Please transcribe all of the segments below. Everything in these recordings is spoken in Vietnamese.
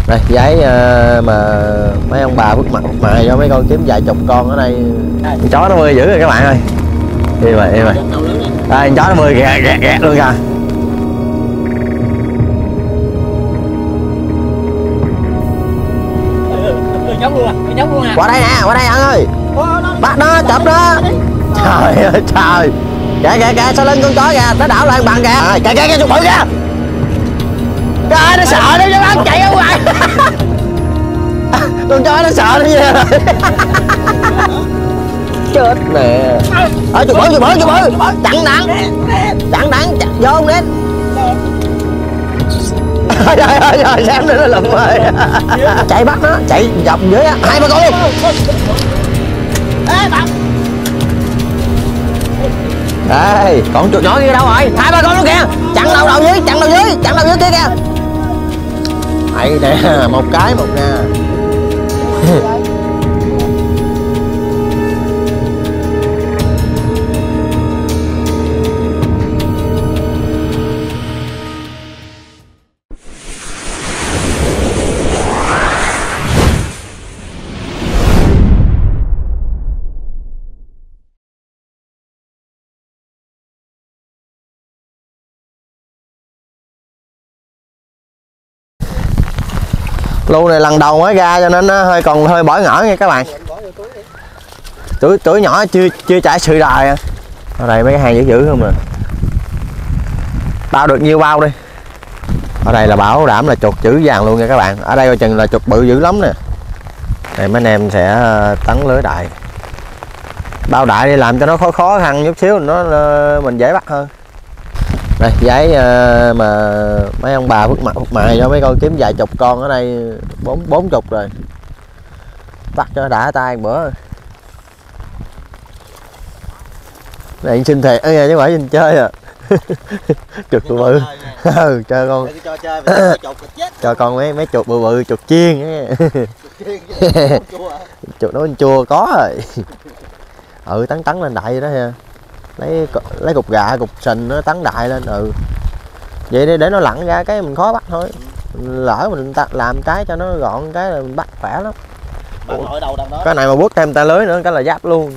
Đây giấy mà mấy ông bà vứt mặt mài cho mấy con kiếm vài chục con ở đây. Con chó nó bơi dữ rồi các bạn ơi. Đi mà đây, con chó nó bơi gẹt luôn kìa. Qua đây nè, qua đây anh ơi. Bắt nó, chụp nó. Trời ơi trời. Kìa sau lưng con chó kìa, nó đảo lại bằng kìa. Kìa chuột bự kìa. Trời, nó sợ nó chứ bác chạy ở ngoài. Con chó nó sợ nó nha. Chết nè. Chuột bự. Chặn đặng vô không đến. Trời ơi xem nó lùm rồi. Chạy bắt nó, chạy dọc dưới á, 2-3 con luôn. Ê bạn. Đây, con chuột nhỏ kia đâu rồi? 2-3 con luôn kìa. Chặn đầu dưới kia kìa. Đây nè, một cái một nè. Lô này lần đầu mới ra cho nên nó còn hơi bỡ ngỡ nha các bạn. Tuổi nhỏ chưa trải sự đời. Ở đây mấy cái hàng dữ không à. Bao được nhiêu bao đi. Ở đây là bảo đảm là chuột chữ vàng luôn nha các bạn. Ở đây coi chừng là chuột bự dữ lắm nè. Đây mấy anh em sẽ tấn lưới đại. Bao đại đi làm cho nó khó khăn chút xíu mình dễ bắt hơn. Đây giấy mà mấy ông bà vứt mặt mài cho mấy con kiếm vài chục con ở đây, 40 rồi. Bắt cho đã tay một bữa. Này xin thiệt chứ không phải xin chơi à. Chuột bự. Chơi con. Cho con mấy chuột bự chuột chiên. Chuột nó chua có rồi. Tấn lên đại vậy đó ha. Lấy cục gà cục sình nó tấn đại lên. Vậy để nó lặn ra cái mình khó bắt thôi. Lỡ mình làm cái cho nó gọn cái là mình bắt khỏe lắm. Cái này mà quất thêm tay lưới nữa cái là giáp luôn.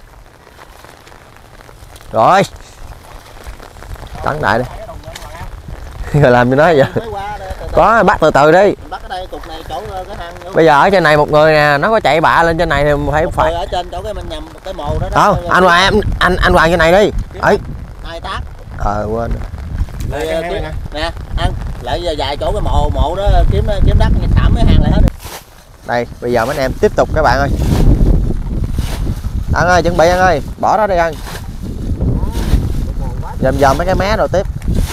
Rồi tấn đại đi. Rồi làm cho nó vậy. Có bắt từ từ đi. Bây giờ ở trên này một người nè, nó có chạy bạ lên trên này thì phải ở trên chỗ cái mình nhầm cái mồ đó. Không, anh Hoàng trên này đi. Ấy. Hai tác. Quên. Nè, ăn lại vài chỗ cái mồ đó kiếm đất thảm mấy hàng lại hết đi. Đây, bây giờ mấy anh em tiếp tục các bạn ơi. Ăn ơi, chuẩn bị ăn ơi, bỏ đó đi ăn. Dòm mấy cái mé rồi tiếp.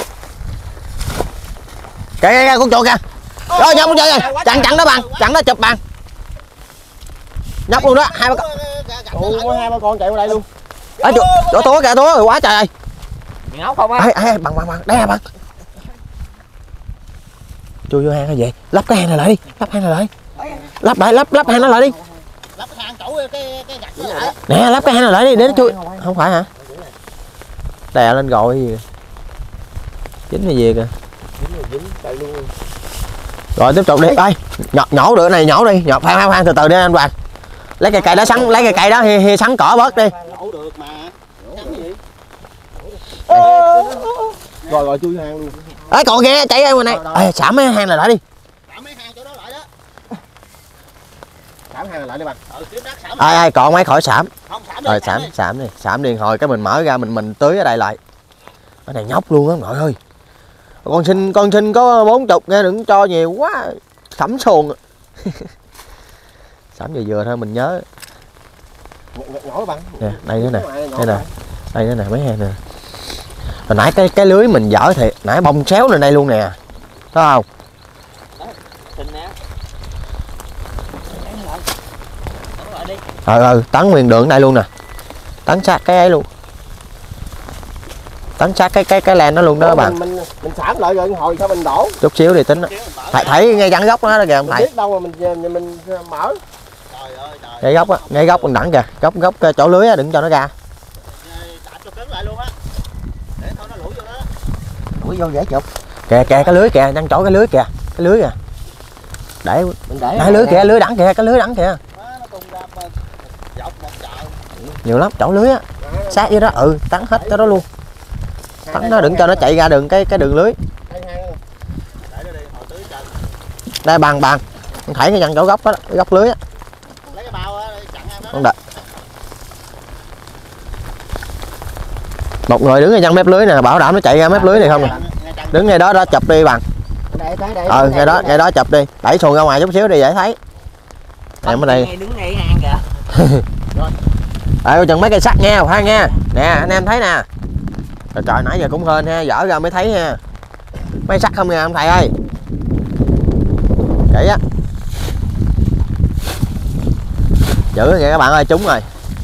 Kìa con chuột kìa. Rồi nhóc chơi rồi. Chặn nó bằng, chặn nó chụp bằng. Nhóc luôn đó, 2-3 con. 2-3 con chạy qua đây luôn. Chỗ túa kìa, túa rồi quá trời ơi. Ngáo không á. Bằng, đây là bằng. Chui vô hang hay vậy? Lắp cái hang này lại đi, lắp hang nó lại đi. Lắp hang chỗ cái gạch đó lại. Nè, lắp cái hang này lại đi để nó chui. Không phải hả? Đè lên gọi gì. Dính cái gì kìa. Rồi tiếp tục đi. Đây, nhổ được này nhổ đi, khoan từ từ đi anh Hoàng. Lấy cây cày đó sắn, lấy cây cày đó hi sắn cỏ bớt đi. Nhổ được mà. Rồi chui hang luôn. Còn nghe chạy ra ngoài này. Xảm mấy hang này lại đi. Xảm mấy hang chỗ đó lại đó. Xảm hang này lại đi bạn. Còn mấy khỏi xảm. Không xảm đi. Rồi xảm đi hồi cái mình mở ra mình tưới ở đây lại. Cái này nhóc luôn á mọi ơi. Con xin có 40 nghe, đừng cho nhiều quá. Sẩm xuồng. Sẩm vừa thôi mình nhớ. Nhỏ bạn. Nè, đây nữa nè. Đây nữa nè mấy hang nè. Hồi nãy cái lưới mình dở thiệt, nãy bông xéo lên đây luôn nè. Thấy không? Tấn nguyên đường đây luôn nè. Tấn sát cái ấy luôn. Tấn sát cái len nó luôn đó các bạn. Mình xảm lại rồi hồi sao mình đổ. Chút xíu thì tính đó. Thấy ngay gắn gốc nó đó kìa ông thầy. Biết đâu mà mình mở. Ngay gốc á, ngay gốc mình đẳng kìa, gốc chỗ lưới á, đừng cho nó ra. Lũi vô dễ chụp. Kìa cái lưới kìa, đang chỗ cái lưới kìa, để Mình để lưới kìa, lưới đẳng kìa, cái lưới đẳng kìa. nó tung ra dọc một chợ. Nhiều lắm, chỗ lưới á. Sát với đó, tắn hết cái đó luôn. Tắn nó đừng cho nó chạy ra đường cái đường lưới. Đây bằng thảy cái dặn chỗ góc đó, cái góc lưới á. Lấy cái bao á chặn em Con đợi. Một người đứng ngay chân mép lưới nè, bảo đảm nó chạy ra mép lưới này không nè. Đứng ngay đó chụp đi bằng. Ngay đó chụp đi, đẩy xuồng ra ngoài chút xíu đi dễ thấy. Em ở đây. Đứng ngay hang kìa. Đây chừng mấy cây sắt nha, khoan nha. Nè, anh em thấy nè. Trời nãy giờ cũng hên ha, dở ra mới thấy ha. Mấy sắt không nha ông thầy ơi. Vậy á. Dữ kìa các bạn ơi, trúng rồi.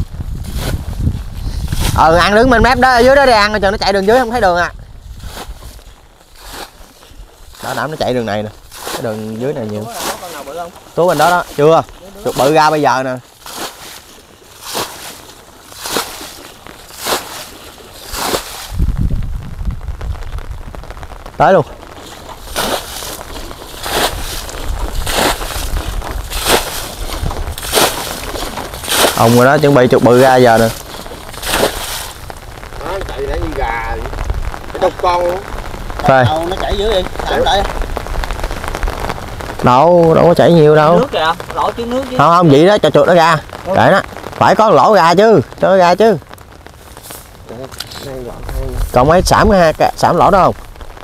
Ăn đứng bên mép đó, ở dưới đó đi ăn, cho nó chạy đường dưới không thấy đường à. Đó đảm nó chạy đường này nè. Cái đường dưới này nhiều. Tú bên đó đó, chưa. Chuột bự ra bây giờ nè. Tới luôn. Ông rồi đó, chuẩn bị chuột bự ra giờ nè. Nó chạy nãy như gà. Cái đông con. Rồi. Nó chạy dưới đi. Đợi. Đâu có chảy nhiều đâu. Nước kìa, lỗ chứ nước chứ. Không vậy đó, cho chuột nó ra. Để nó. Phải có lỗ ra chứ, cho nó ra chứ. Còn mấy sảm lỗ đó không?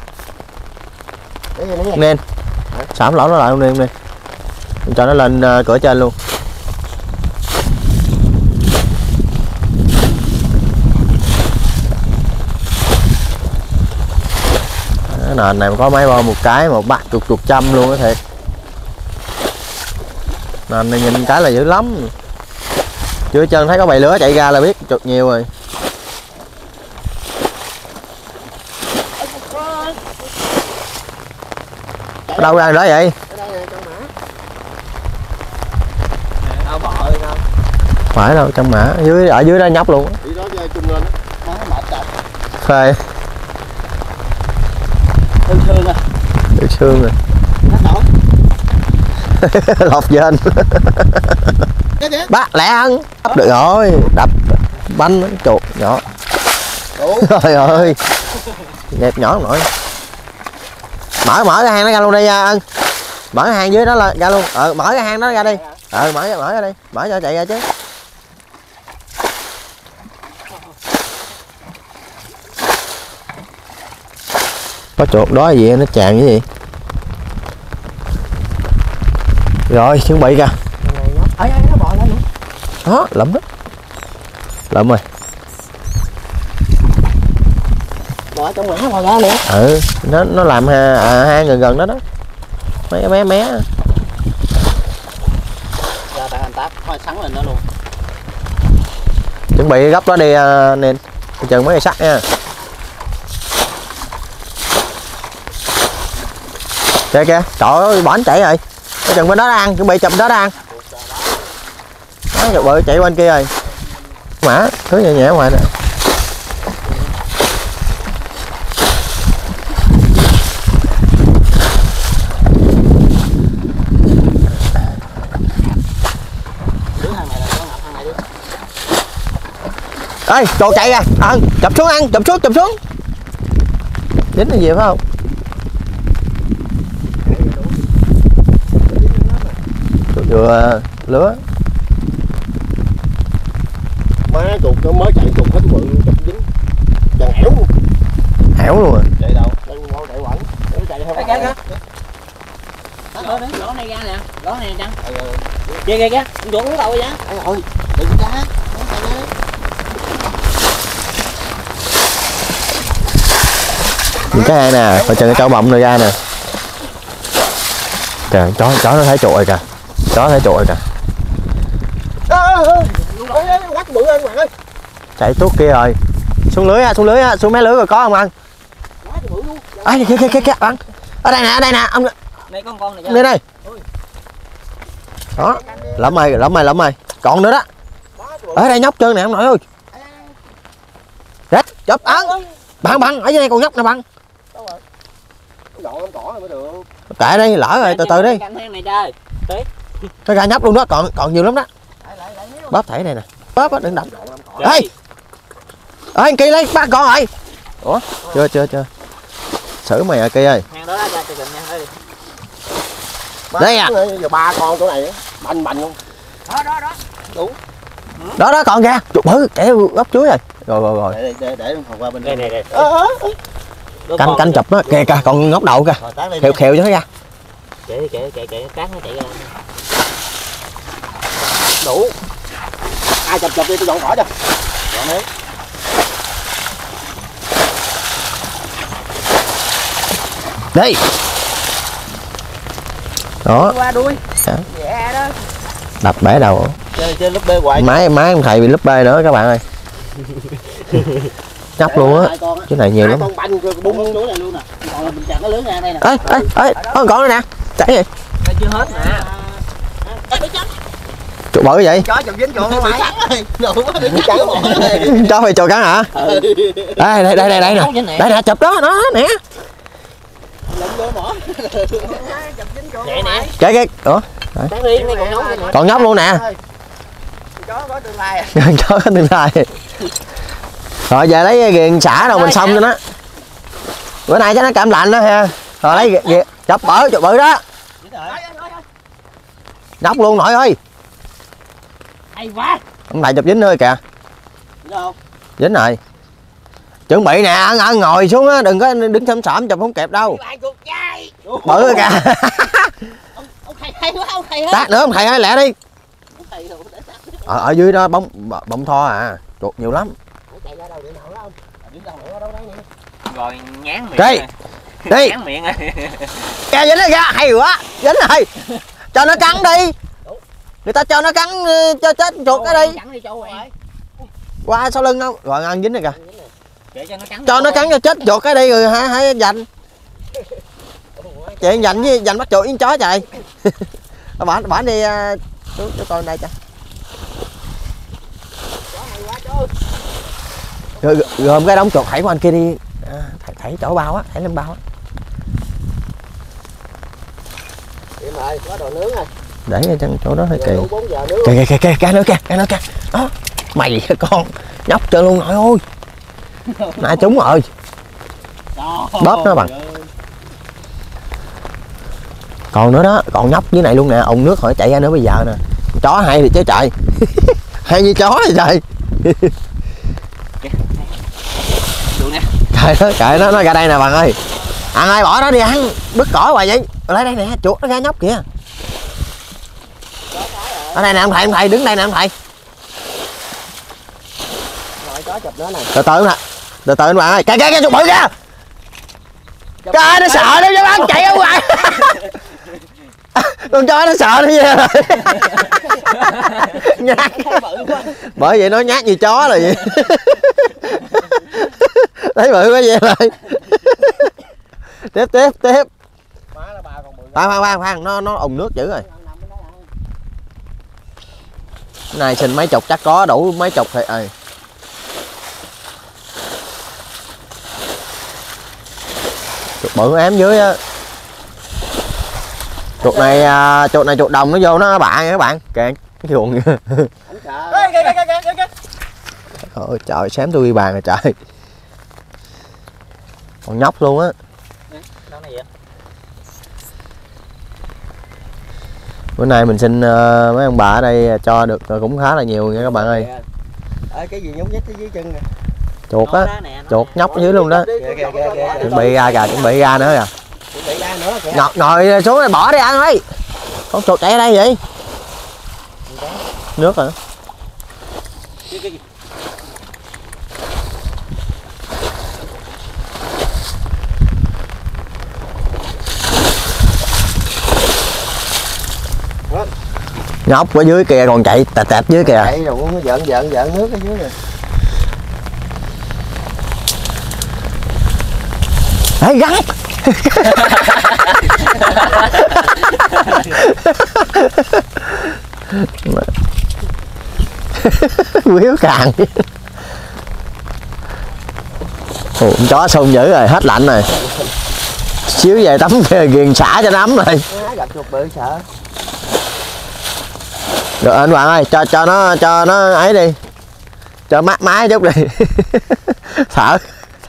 Nên. Sảm lỗ nó lại không nên. Cho nó lên cửa trên luôn. Cái nền này có máy bơm một cái một bát chuột châm luôn á thiệt. Nền này nhìn cái là dữ lắm. Chưa chân thấy có bầy lửa chạy ra là biết chuột nhiều rồi. Ở đâu ra đó vậy? Phải đâu, trong mã ở dưới đó nhóc luôn. Phê. Được xương rồi. Lọt dên. Bác lẹ ăn. Được rồi, đập banh chuột nhỏ. Trời ơi. Đẹp nhỏ nổi. Mở cái hang nó ra luôn đi Ân. Mở cái hang dưới đó là ra luôn. Mở cái hang đó ra đi. Mở ra đi. Mở cho chạy ra chứ. Có chuột đó gì nó tràn cái gì. Rồi chuẩn bị kìa. Nó bò lên luôn. Đó lụm đó. Lụm rồi. Bò trong mã bò ra nữa. Nó làm hang gần đó đó. Mấy cái mé. Ra tại anh Táp thôi sắn lên đó luôn. Chuẩn bị gấp đó đi nên chừng mấy cây sắt nha. Kìa kìa, trời ơi bỏ anh chạy rồi. Cái chừng bên đó ăn, chuẩn bị chụp đó ăn. Đó, chuột bự chạy bên kia rồi. Mã, thứ nhẹ nhẹ ngoài nè. Ê, chuột chạy ra, chụp xuống ăn, chụp xuống. Dính là gì phải không? Vừa lứa. Má chuột nó mới chạy chuột hết bự chụp dính. Dần hẻo luôn. Hẻo luôn rồi. Chạy đâu? Đây ngon chạy quẩn. Nó chạy theo kìa. Lỗ này ra nè, lỗ này nè. Kìa, chuột nó đâu vậy? Ôi, đừng ra. Những cái hai nè, coi chừng cái chỗ bọng này ra nè. Kìa, chó nó thấy chuột rồi kìa. Chó thấy chuột rồi kìa. Quát bự anh bạn ơi. Chạy tuốt kia rồi. Xuống mé lưới rồi có không ăn? Kìa ăn. Ở đây nè, ông. Đây con này. Đây đây. Đó. Lắm mày. Còn nữa đó. Ở đây nhóc trơn nè ông nội ơi. Chết, chụp ăn. Bằng ở dưới đây còn nhóc nè bằng. Dọn cỏ mới được. kệ đi, lỡ rồi, từ từ đi. Cái gà nhóc luôn đó, còn nhiều lắm đó. Bóp thảy này nè, bóp á, đừng đập. Ê, ê, Kỳ lấy 3 con rồi. Ủa, chưa. Xử mày à Kỳ ơi. Đây à. Giờ 3 con chỗ này bành luôn. Đó. Đúng. Đó còn kìa, chuột bự, kẻ gốc chuối rồi. Rồi. Để qua bên đây. Canh chụp nó, kìa còn ngóc đầu kìa. Khều cho nó ra. Kệ cát nó chạy ra. Đủ. Ai chụp đi tôi dọn khỏi cho. Dọn đi. Đi. Đó. Qua đuôi. Dạ đó. Đập bể đầu. Trên lớp B hoài. Máy ông thầy bị lớp B nữa các bạn ơi. Nhóc luôn á. Cái này nhiều lắm. Con banh bung chỗ này luôn nè. Còn mình chặt cái lớn ra đây nè. Ê, con đây nè. Chạy gì? Đây chưa hết nè. Chuột bự vậy? Chó chụp dính chuột mày. Cho mày chuột cắn hả? Đây nè. Đây nè, chụp đó, nó nè. Vậy nè. Cái. Ủa? Còn nhóc luôn nè. Chó có tương lai. Chó có tương lai. Rồi về lấy ghiền xả đâu mình xong cho nó. Bữa nay cho nó cảm lạnh đó ha. Rồi lấy ghiền chụp bự đó. Nhóc luôn nội ơi. Hay quá. Ông thầy chụp dính nữa kìa. Dính rồi. Chuẩn bị nè, ăn ngồi xuống á, đừng có đứng thâm sẩm chụp không kịp đâu. Bự kìa. Ông thầy hay quá, ông thầy. Tát nữa ông thầy ơi, lẹ đi. Ở dưới đó bông tho à, chuột nhiều lắm. Rồi nhán miệng. Đi. Nhán miệng rồi. Kìa dính rồi kìa, hay quá. Dính rồi. Cho nó cắn đi. Người ta cho nó cắn cho chết chuột cái đi. Qua sau lưng đâu. Rồi ăn dính rồi kìa. Cho nó cắn cho chết chuột cái đi rồi hãy dành. Chị dành bắt chuột với chó trời. Bỏ đi cho con đây cho. Gồm cái đống chuột thảy của anh kia đi. Thảy chỗ bao á, thảy lên bao á. Rồi, có đồ nướng rồi. Để ở trong chỗ đó hơi kỳ. Kìa, cái nữa kìa. Đó. Mày con nhóc chơi luôn nội ơi. Nãy trúng rồi. Bóp nó bằng. Còn nữa đó, còn nhóc dưới này luôn nè, ồn nước khỏi chạy ra nữa bây giờ nè. Chó hay thì chứ trời. Hay như chó vậy trời. Kệ nó ra đây nè bạn ơi. Ăn ơi bỏ nó đi ăn, đứt cỏ hoài vậy. Lại đây nè, chuột nó ra nhóc kìa. Ở đây nè ông thầy đứng đây nè ông thầy. Rồi chó chụp nữa nè. Từ từ anh bạn ơi. Kìa chuột bự kìa. Trời nó sợ nó dám chạy ở ngoài. Con chó nó sợ nó nha rồi. Nhát. Bởi vậy nó nhát như chó là vậy. Thấy bự quá vậy rồi. Tiếp. Khoan, nó ùn nước dữ rồi. Cái này xin mấy chục chắc có đủ mấy chục thì chuột bự ém dưới á. Chuột này chuột đồng nó vô nó bạ nha các bạn. Kìa cái chuồng. Ôi trời, xém tôi đi bàn rồi trời. Còn nhóc luôn á. Bữa nay mình xin mấy ông bà ở đây cho được cũng khá là nhiều nha các bạn ơi. Cái gì nhúc nhích ở dưới chân nè. Chuột á, chuột nhóc ở dưới luôn đó. Chuẩn bị ra nữa kìa. Ngồi xuống này bỏ đi ăn ơi. Con chuột chạy ở đây vậy. Nước hả? Nhóc ở dưới kìa còn chạy tẹt dưới kìa. Chạy rồi nó giỡn nước ở dưới nè. Ê gắn. Quýu càng. Ủa, chó xông dữ rồi, hết lạnh rồi. Xíu về tắm ghiền xả cho nó ấm rồi. Gặp chuột bự sợ. Rồi anh Hoàng ơi, cho nó ấy đi. Cho mát mái chút đi. Thở.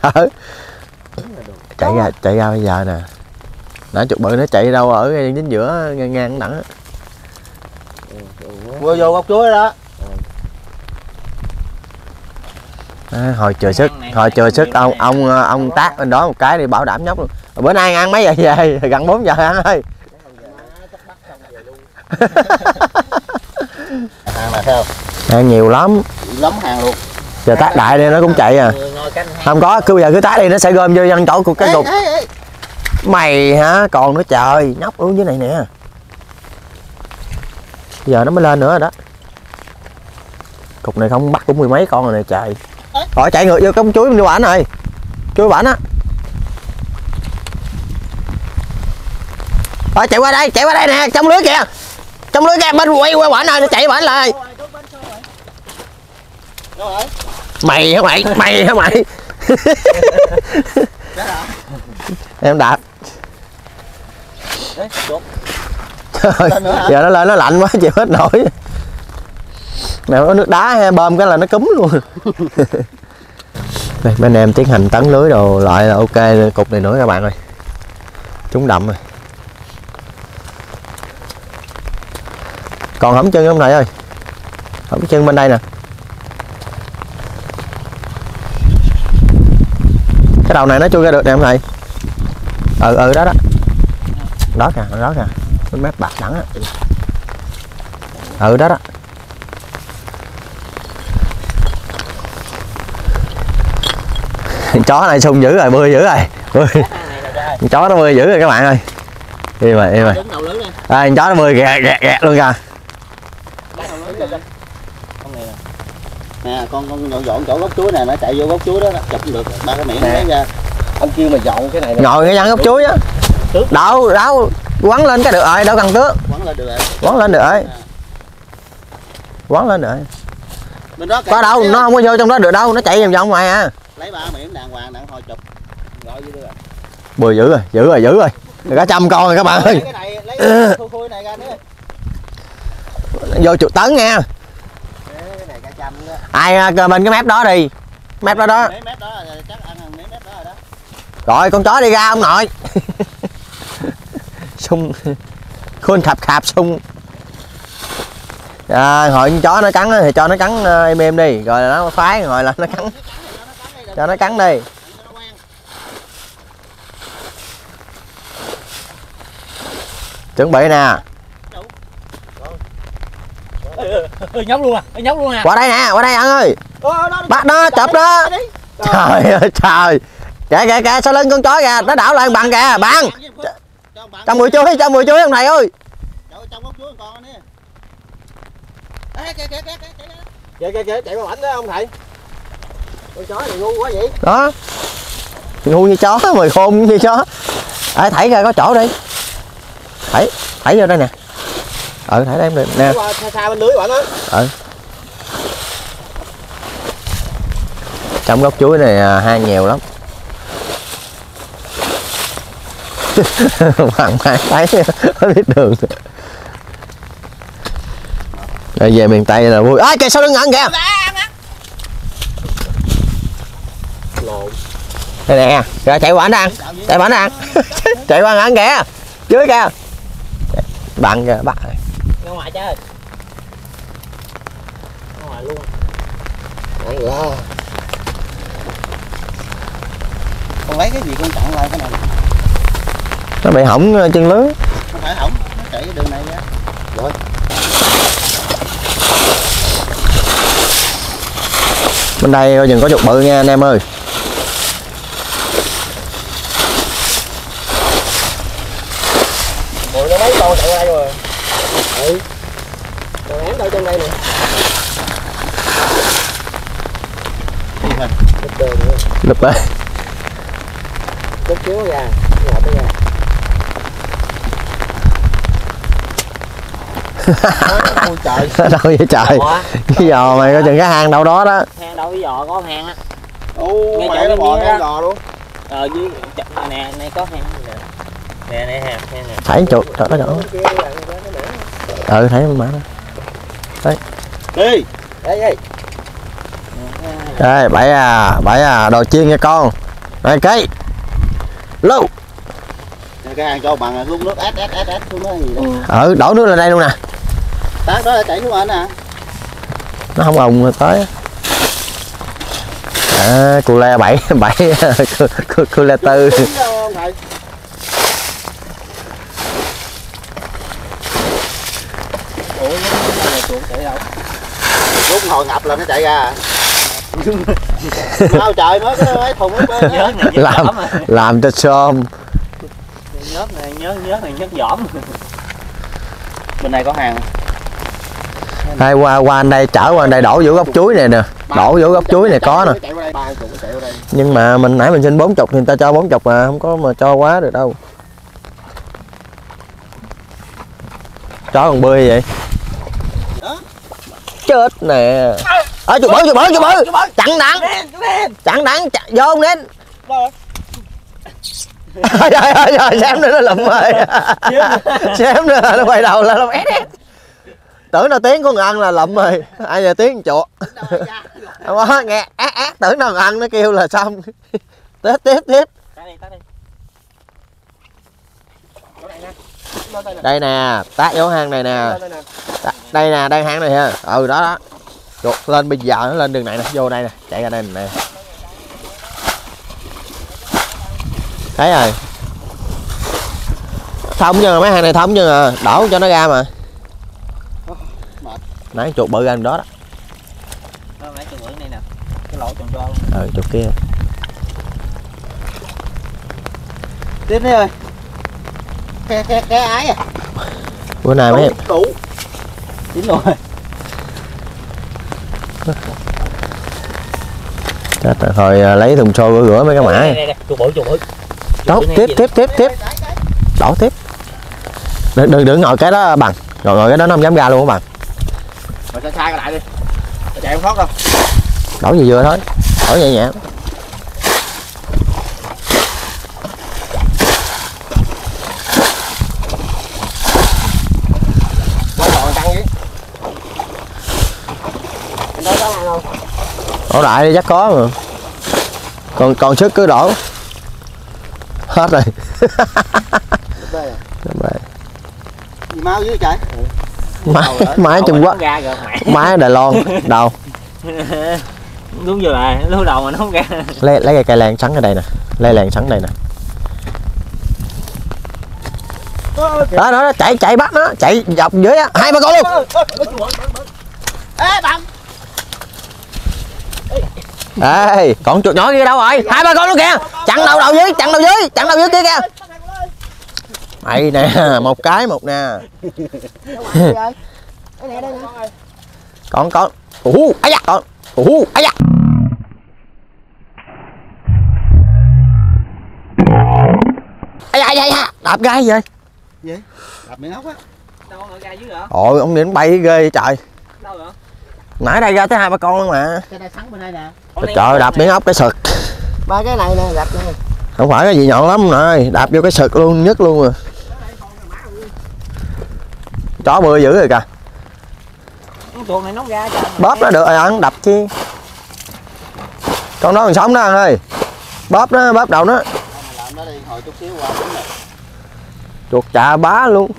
Chạy ra bây giờ nè. Nãy chuột bự nó chạy đâu ở chính giữa ngang đẳng á. Vô gốc chuối đó. Hồi chờ sức ông tác bên đó một cái đi bảo đảm nhóc luôn. Bữa nay ăn mấy giờ về? Gần 4 giờ ăn ơi. Hàng là theo. Ăn nhiều lắm Hàng luôn. Giờ tác đại đi nó cũng chạy à. Không có, cứ bây giờ cứ tác đi nó sẽ gom vô dân chỗ của cái cục. Mày hả? Còn nữa trời, nhóc luôn dưới này nè. Giờ nó mới lên nữa rồi đó. Cục này không bắt cũng mười mấy con rồi nè trời. Rồi chạy ngược vô cống chuối mình vô ảnh rồi. Chuối bảnh á. Rồi chạy qua đây nè, trong lưới kìa. Trong lưới kìa, bên quay qua bảnh rồi, nó chạy bảnh lại. Mày hả mày? Em đạp. Trời, giờ nó lên nó lạnh quá chịu hết nổi. Nào có nước đá bơm cái là nó cúm luôn. Đây, bên em tiến hành tấn lưới đồ lại là ok. Cục này nữa các bạn ơi, trúng đậm rồi. Còn hõm chân không này ơi, hõm chân bên đây nè. Cái đầu này nó chui ra được nè em này. Đó đó kìa bên mép bạc đắng á. Đó chó này sung dữ rồi, bươi dữ rồi. Chó nó bươi dữ rồi các bạn ơi. Đi mà đây, chó nó bươi gẹt luôn kìa. Nè, con dọn chỗ gốc chuối này, nó chạy vô gốc chuối đó, chụp được ba cái miệng lấy ra. Anh kêu mà dọn cái này nè. Ngồi cái dân gốc chuối á. Đâu quấn lên cái được rồi, đâu cần tước. Quấn lên được rồi. Bên đó có đâu, nó không có vô trong đó được đâu, nó chạy vòng vòng ngoài à. Lấy ba miệng đàng hoàng đặng thôi chụp. Gọi với đưa. Bừa dữ rồi. Cả 100 con rồi các bạn ơi. Cái này lấy khui này ra nữa. Vô chục tấn nha. Cái này cả 100 đó. Ai bên cái mép đó đi. Mép đó. Mép đó chắc ăn miếng mép đó rồi đó. Rồi con chó đi ra ông nội. Sung khôn khạp sung. Hồi con chó nó cắn thì cho nó cắn em đi, rồi là nó phái, rồi là nó cắn. Cho nó cắn đi. Chuẩn bị nè. Nhóc luôn nè. Qua đây ăn ơi. Bắt nó, chụp nó. Trời ơi trời. Kìa sau lưng con chó kìa, nó đảo lại bằng kìa, bằng. Trong mùi chuối ông này ơi. Trong gốc chuối con nè. Kìa chạy qua bảnh đó ông thầy. Con chó này ngu quá vậy. Đó. Ngu như chó, mày khôn như chó. Thảy ra có chỗ đi. Thảy vô đây nè. Thảy đây em được nè. Xa bên lưới bạn á. Trong gốc chuối này hang nhiều lắm. Hoàng mai thấy nó biết đường. Rồi về miền Tây là vui. Kìa sao lưng ngẩn kìa. Đây nè, rồi chạy qua anh ăn. Chạy qua ăn kìa. Dưới kìa. Bạn kìa, bắt rồi. Ra ngoài chơi. Ra ngoài luôn. Con lấy cái gì con chặn lại cái này. Nó bị hỏng chân lưới. Không phải hỏng, nó chạy cái đường này ra. Rồi. Bên đây coi chừng có chuột bự nha anh em ơi. Ủa nó mấy con chạy ra rồi. Còn ém đâu trong đây nè. Lụp ơi. Cút chiếu ra, ngọt tới ra. Ôi trời. Đâu vậy trời. Cái giò mày coi chừng cái hang đâu đó đó. Hang đâu cái giò có hang á. Mày nó bò hang giò luôn. Dưới nè, này có hang. Nè ha, nè. Thấy chuột đó đó. Ừ thấy má đó. Đi. Đây. Đây bảy à đồ chiên nha con. Đây cái. Lô. Cái hàng cho bằng lúc nước át xuống nó gì đó. Đổ nước lên đây luôn nè. Tát đó là chảy xuống anh nè. Nó không ùng tới. Cô le 7 cô le 4. Lúc hồi ngập là nó chạy ra. Sao trời mới cái mấy thùng làm cho xôm. Nhớt này nhớt giỏm. Bên này có hàng. Hay qua anh đây chở qua anh đây đổ vô gốc chuối này nè, đổ vô gốc chuối này có nè. Nhưng mà nãy mình xin 40 thì người ta cho 40 mà không có mà cho quá được đâu. Chó còn bươi vậy. Chết nè. Chuột bự. Chặn đặng vô đến. Trời xem nữa nó lụm rồi. Xem nữa nó quay đầu là nó ét. Tưởng nó tiếng con ăn là lụm rồi. Ai giờ tiếng chuột. Nghe ác tưởng nó ăn nó kêu là xong. Tiếp. Đây nè, tác vô hang này nè. Đây nè, đang hang này ha. Đó. Chuột lên bây giờ nó lên đường này nè, vô đây nè, chạy ra đây nè. Thấy rồi. Thông chứ mấy hàng này thông chứ à, đổ cho nó ra mà. Nãy chuột bự ăn đó đó. Nãy chuột bự này nè. Cái lỗ tròn cho luôn. Chuột kia. Tiếp đi ơi. Cái ái à. Bữa nay mấy em. Chín rồi. Chết rồi, thôi lấy thùng xô rửa mấy cái mã. Chuột bự. Tốt, tiếp. Đổ tiếp. Đừng ngồi cái đó bằng. Ngồi cái đó nó không dám ra luôn á bằng. Rồi xa cái lại đi. Chạy không thoát đâu. Đổ gì vừa thôi. Đổ nhẹ. Đổ đại đi chắc có mà. Còn sức cứ đổ. Hết rồi. Gì mau dưới trời. Máy Trung Quốc. Máy Đài Loan đâu. Đúng rồi là lúc đầu mà nó không ra. Lấy cây lan sắn ở đây nè. Lấy lan sắn đây nè. Đó chạy bắt nó, chạy dọc dưới á, 2 3 con luôn. Ê bằng. Ê, con chuột nhỏ kia đâu rồi? 2 3 con luôn kìa. Chặn đầu dưới kia kìa. Mày nè, một cái một nè. Con. Ai da, con. Ai da. Ai da, đạp gai vậy? Gì? Đạp miệng ốc á. Đâu con gai dưới hả? Ôi, ông điện bay ghê vậy trời. Đâu rồi? Nãy đây ra tới 2 3 con luôn mà. Cái đây sắn bên đây nè. Trời, đạp miếng ốc cái sực. Ba cái này nè, đạp nè. Không phải cái gì nhọn lắm rồi, đạp vô cái sực luôn, nhất luôn rồi. Chó bự dữ rồi kìa. Con chuột này nó ra trời. Bóp nó được rồi ăn, đập chi. Con đó còn sống đó anh ơi. Bóp nó, bóp đầu nó. Làm nó đi, hồi chút xíu qua đúng rồi. Chuột chà bá luôn.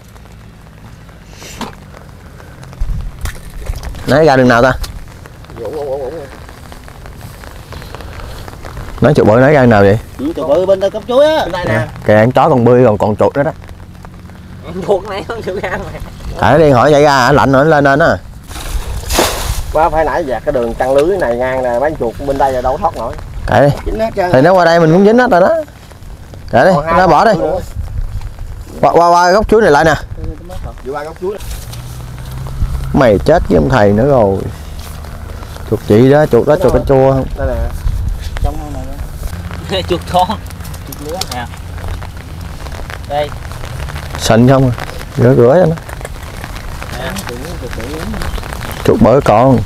Nãy ra đường nào ta? Nói chuột bự nãy ra đường nào vậy? Chuột bự bên đây cắm chuối á. Đây nè. Kìa ăn chó còn bươi còn chuột nữa đó. Chuột này không chịu ra mà. Tại nó đi hỏi chạy ra lạnh rồi nó lên á. Quá phải nãy dạt cái đường trăng lưới này ngang nè, bán chuột bên đây là đâu thoát nổi. Kệ đi. Thì nó qua đây mình cũng dính hết rồi đó. Kệ đi, nó bỏ đi. Qua gốc chuối này lại nè. Qua gốc chuối. Mày chết với ông thầy nữa rồi. Chuột chị đó, chuột đó chuột cà chua không? Đây nè. Trong này đó. Chuột con. Chuột lứa nè. Đây. Sình không à? Rửa cho nó. Chuột bự con.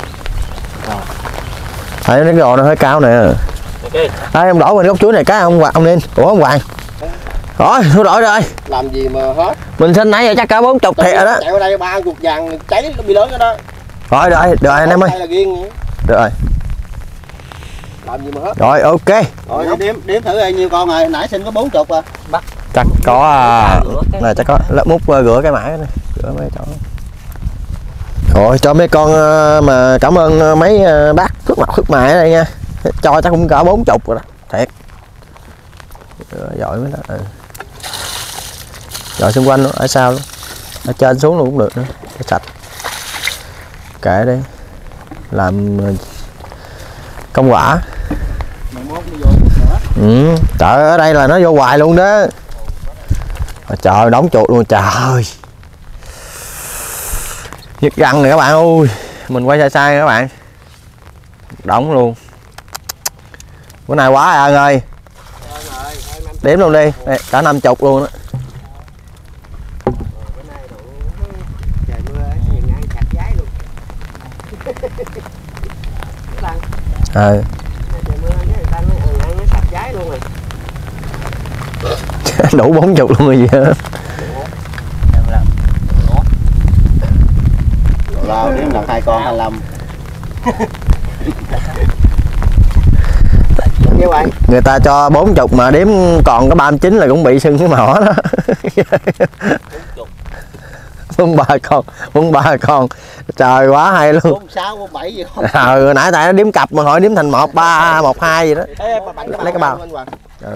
Thấy cái gò nó hơi cao nè. Đây ông đổ bên gốc chuối này cái ông nên. Ủa ông Hoàng. Rồi thôi đổi rồi. Làm gì mà hết. Mình xin nãy giờ chắc cả 40 thiệt rồi đó. Chạy qua đây 3 cục vàng cháy nó bị lớn đó. Rồi được rồi anh em ơi. Đây là riêng vậy. Được rồi. Làm gì mà hết. Rồi ok. Rồi đếm thử bao nhiêu con rồi, nãy xin có 40 à. Bắt. Chắc có này chắc có lớp mút rửa cái mãi này, rửa mấy chỗ. Rồi cho mấy con mà cảm ơn mấy bác phước mặt phước mại ở đây nha. Cho chắc cũng cỡ 40 rồi đó, thiệt. Giỏi mấy đó. Ừ. Rồi xung quanh luôn, ở sau luôn. Ở trên xuống luôn cũng được nữa. Để sạch. Kệ đi. Làm công quả. Ừ, trời ở đây là nó vô hoài luôn đó. Trời đóng chuột luôn trời. Nhức răng này các bạn ơi. Mình quay sai sai các bạn. Đóng luôn. Bữa nay quá rồi anh ơi. Đếm luôn đi. Đây, cả 50 luôn đó. Ừ. Đủ 40 luôn rồi gì hết. Lao đếm là 2 con 25. Người ta cho 40 mà đếm còn có 39 là cũng bị sưng cái mỏ đó. 43 con. Trời quá hay luôn. 46 47 gì không. Nãy tại nó đếm cặp mà hỏi đếm thành 1 3 1 2 gì đó. Lấy cái bao. Ừ.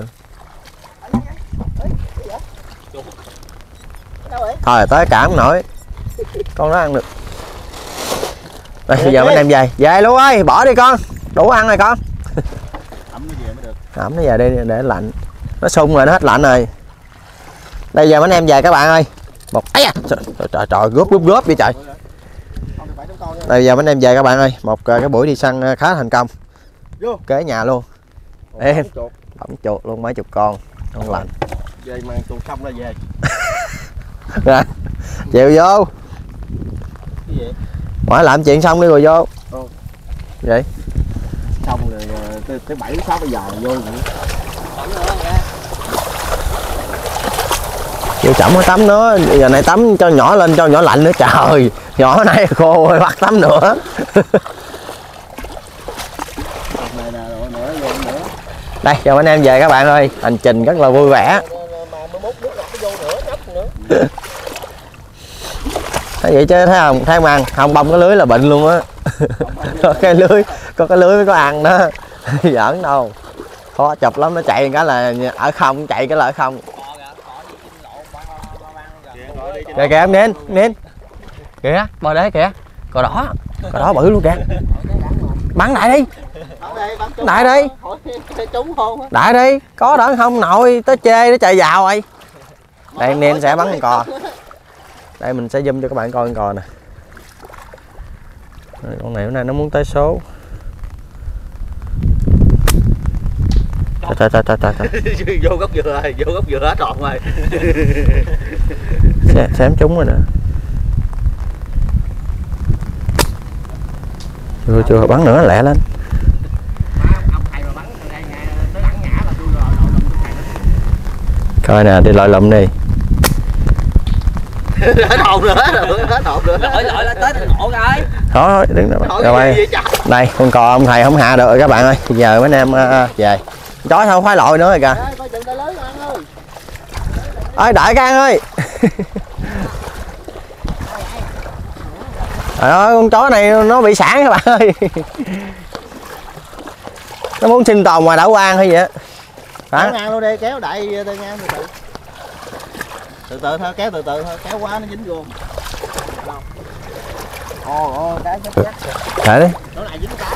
Thôi tới cả không nổi. Con nó ăn được. Đây bây giờ mấy em về luôn ơi, bỏ đi con. Đủ ăn rồi con. Ẩm nó về mới được. Ẩm nó về đi để lạnh. Nó sung rồi, nó hết lạnh rồi. Bây giờ mấy em về các bạn ơi. Một ấy à. Trời góp đi trời. Bây giờ mấy em về các bạn ơi. Một cái buổi đi săn khá thành công. Kế nhà luôn. Em bấm chuột luôn mấy chục con. Không lạnh. Về mang chuột xong ra về. Rồi. Chiều vô. Cái gì? Mỗi làm chuyện xong đi rồi vô. Vậy. Xong rồi tới 7 6 giờ vô nữa. Vô chậm nó tắm nó, giờ này tắm cho nhỏ lên cho nhỏ lạnh nữa trời. Nhỏ này khô rồi bắt tắm nữa. Đây cho anh em về các bạn ơi, hành trình rất là vui vẻ. Thấy vậy chứ thấy không, thấy không ăn, không bông cái lưới là bệnh luôn á. có cái lưới mới có ăn đó. Giỡn đâu, khó chụp lắm, nó chạy cái là ở không, chạy cái là ở không. Kìa kìa em nên kìa bò đấy kìa, cò đỏ bự luôn kìa, bắn đại đi, đại đi, đại đi, có đỡ không nội tới chê nó chạy vào rồi. Đây em nên sẽ bắn con cò, đây mình sẽ zoom cho các bạn coi con cò nè. Con này bữa nay nó muốn tới số. Trời. Vô gốc dừa hết tròn rồi. Xém trúng rồi nè. Chưa bắn nữa lẹ lên. Coi nè, đi lội lụm đi. Hết hồn nữa. Lội lên tới ngộ rồi. Thôi đứng đó. Rồi đây con cò ông thầy không hạ được rồi các bạn ơi. Bây giờ mấy anh em về. Chó sao phải lội nữa rồi kìa. Ơi đợi Can ơi. Trời ơi con chó này nó bị sản các bạn ơi. Nó muốn sinh tồn ngoài đảo quan hay gì á. Kéo ngang luôn đi, kéo đẩy tay ngang từ từ thôi, kéo từ từ thôi, kéo quá nó dính vô. Ồ cái chết. Chạy đi. Nó này dính cái.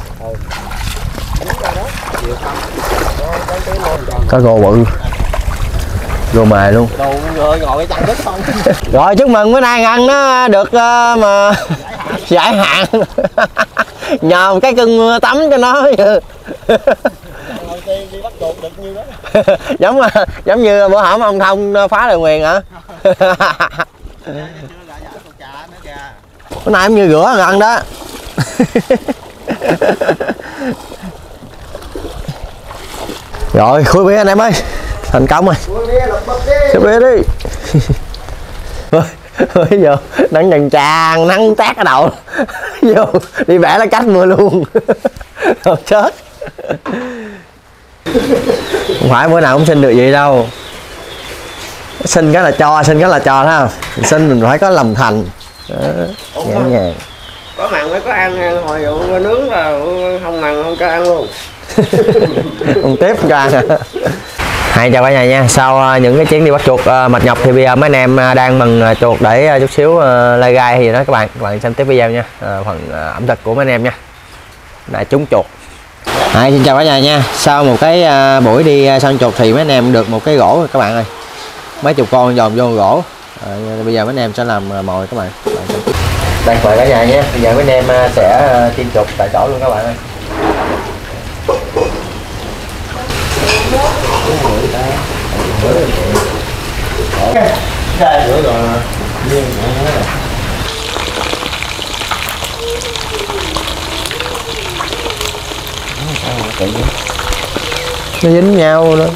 Có gồ bự. Gồ mài luôn. Đồ ngồi cái chặn đứt không. Rồi chúc mừng bữa nay ăn nó được mà giải hạn. Nhờ một cái cưng tắm cho nó. giống như bữa hổm ông Thông phá lời nguyền hả? Bữa nay em như rửa ăn đó. Rồi khui bia anh em ơi, thành công rồi. Xếp bé đi. Bây giờ nắng tràn tràn, nắng tát ở đầu. Vô đi bẻ lá cách mưa luôn. Chết. Không phải bữa nào cũng xin được gì đâu. Xin cái là cho, xin cái là cho thấy không? Xin mình phải có lòng thành. Nhẹ nhàng. Có mặn mới có ăn, hồi dụ nướng là không mặn không cho ăn luôn. Không tiếp cho ăn. Hai chào cả nhà nha. Sau những cái chuyến đi bắt chuột mệt nhọc thì bây giờ mấy anh em đang mần chuột để chút xíu lai gai hay gì đó các bạn xem tiếp video nha. Phần ẩm thực của mấy anh em nha. Đã trúng chuột. Xin chào cả nhà nha. Sau một cái buổi đi săn chuột thì mấy anh em được một cái gỗ rồi các bạn ơi. Mấy chục con dòm vô gỗ. Bây giờ mấy anh em sẽ làm mồi các bạn. Đây mời cả nhà nha. Bây giờ mấy anh em sẽ tiêm chuột tại chỗ luôn các bạn ơi. Nó dính nhau nữa.